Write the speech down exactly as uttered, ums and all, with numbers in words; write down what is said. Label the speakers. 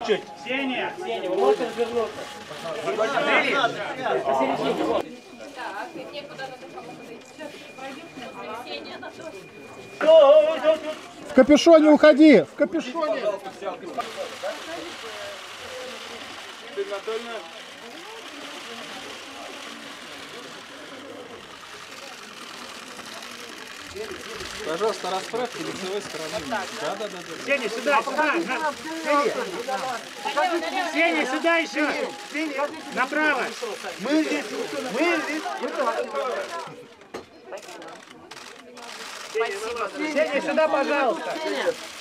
Speaker 1: Чуть.
Speaker 2: Сеня, Сеня, вы можете развернуться?
Speaker 3: Так, и мне куда надо кому подойти? Сеня, на то.
Speaker 4: В капюшоне уходи! В капюшоне!
Speaker 1: Пожалуйста, расправьте лицевой стороны. Да, да, да, да.
Speaker 2: Сеня, сюда, сюда! Сеня, Сеня, сюда еще! Сеня, направо!
Speaker 1: Мы здесь, мы здесь.
Speaker 2: Сеня, сюда, пожалуйста!